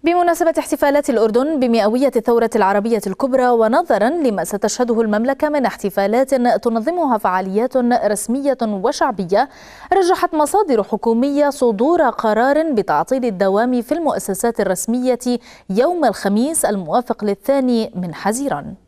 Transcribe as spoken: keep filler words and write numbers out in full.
بمناسبة احتفالات الأردن بمئوية الثورة العربية الكبرى، ونظرا لما ستشهده المملكة من احتفالات تنظمها فعاليات رسمية وشعبية، رجحت مصادر حكومية صدور قرار بتعطيل الدوام في المؤسسات الرسمية يوم الخميس الموافق للثاني من حزيران.